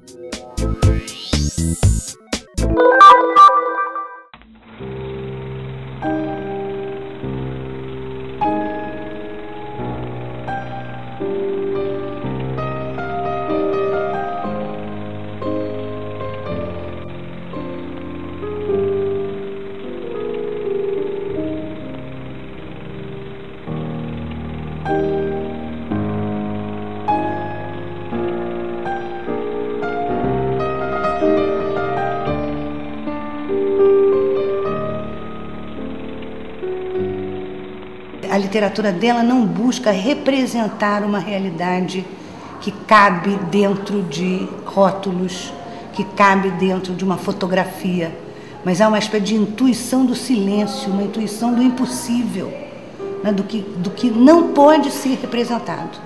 A literatura dela não busca representar uma realidade que cabe dentro de rótulos, que cabe dentro de uma fotografia, mas há uma espécie de intuição do silêncio, uma intuição do impossível, né, do que não pode ser representado,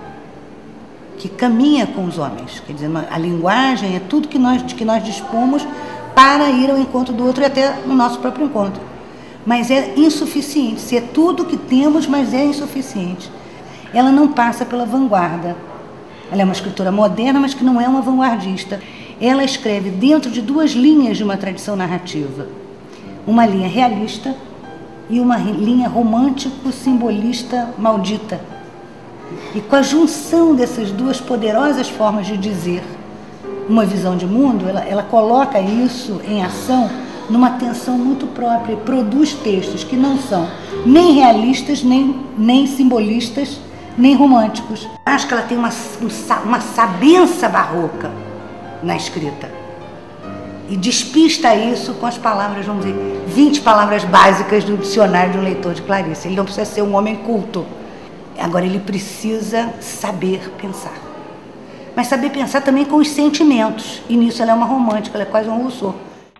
que caminha com os homens. Quer dizer, a linguagem é tudo de que nós dispomos para ir ao encontro do outro e até no nosso próprio encontro. Mas é insuficiente, se é tudo que temos, mas é insuficiente. Ela não passa pela vanguarda. Ela é uma escritora moderna, mas que não é uma vanguardista. Ela escreve dentro de duas linhas de uma tradição narrativa. Uma linha realista e uma linha romântico-simbolista maldita. E com a junção dessas duas poderosas formas de dizer uma visão de mundo, ela coloca isso em ação numa tensão muito própria, e produz textos que não são nem realistas, nem simbolistas, nem românticos. Acho que ela tem uma sabença barroca na escrita. E despista isso com as palavras, vamos dizer, 20 palavras básicas do dicionário de um leitor de Clarice. Ele não precisa ser um homem culto. Agora, ele precisa saber pensar. Mas saber pensar também com os sentimentos. E nisso ela é uma romântica, ela é quase um Rousseau.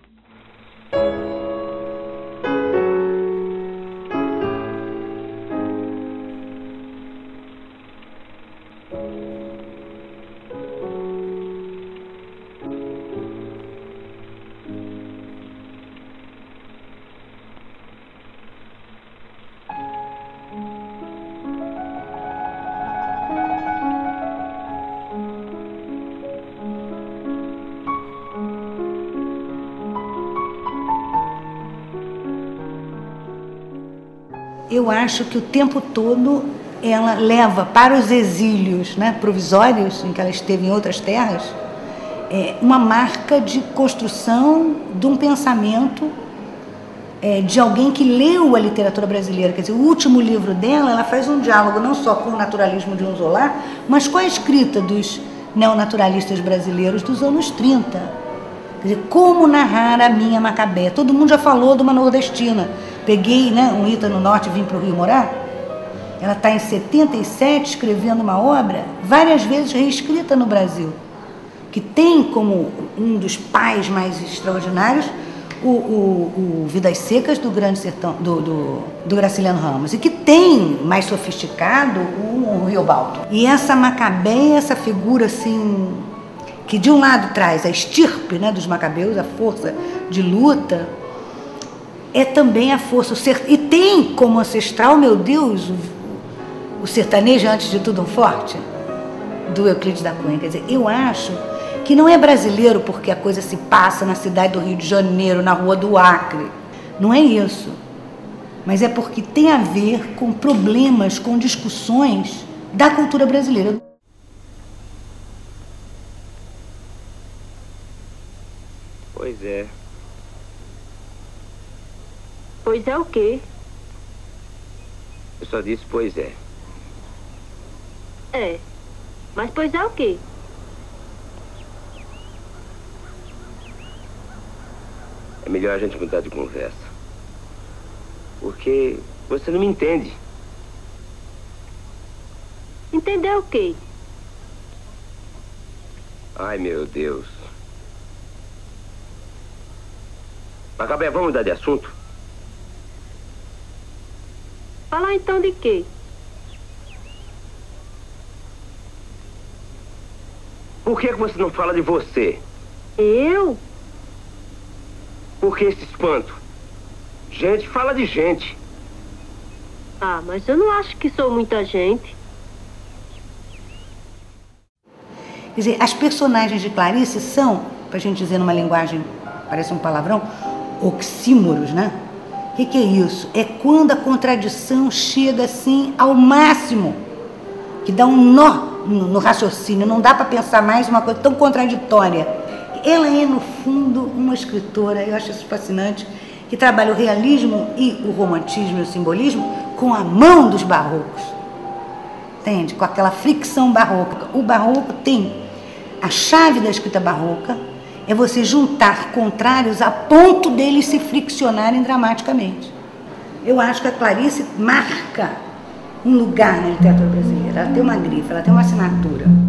Eu acho que o tempo todo ela leva para os exílios, né, provisórios, em que ela esteve em outras terras, uma marca de construção de um pensamento de alguém que leu a literatura brasileira. Quer dizer, o último livro dela, ela faz um diálogo não só com o naturalismo de Zola, mas com a escrita dos neonaturalistas brasileiros dos anos 30. Quer dizer, como narrar a minha Macabé? Todo mundo já falou de uma nordestina. Peguei, né, um Ita no norte e vim para o Rio morar. Ela está em 77 escrevendo uma obra várias vezes reescrita no Brasil, que tem como um dos pais mais extraordinários o Vidas Secas do Grande Sertão, do Graciliano Ramos, e que tem mais sofisticado o Riobaldo. E essa Macabé, essa figura assim, que de um lado traz a estirpe, né, dos macabeus, a força de luta, é também a força, e tem como ancestral, meu Deus, o sertanejo antes de tudo um forte, do Euclides da Cunha. Quer dizer, eu acho que não é brasileiro porque a coisa se passa na cidade do Rio de Janeiro, na Rua do Acre, não é isso, mas é porque tem a ver com problemas, com discussões da cultura brasileira. Pois é. Pois é o quê? Eu só disse pois é. É, mas pois é o quê? É melhor a gente mudar de conversa. Porque você não me entende. Entender o quê? Ai, meu Deus. Macabé, vamos mudar de assunto? Falar então de quê? Por que você não fala de você? Eu? Por que esse espanto? Gente fala de gente. Ah, mas eu não acho que sou muita gente. Quer dizer, as personagens de Clarice são, para a gente dizer numa linguagem, parece um palavrão, oxímoros, né? O que é isso? É quando a contradição chega assim ao máximo, que dá um nó no raciocínio, não dá para pensar mais uma coisa tão contraditória. Ela é, no fundo, uma escritora, eu acho isso fascinante, que trabalha o realismo e o romantismo e o simbolismo com a mão dos barrocos. Entende? Com aquela fricção barroca. O barroco tem a chave da escrita barroca, é você juntar contrários a ponto deles se friccionarem dramaticamente. Eu acho que a Clarice marca um lugar na literatura brasileira. Ela tem uma grife, ela tem uma assinatura.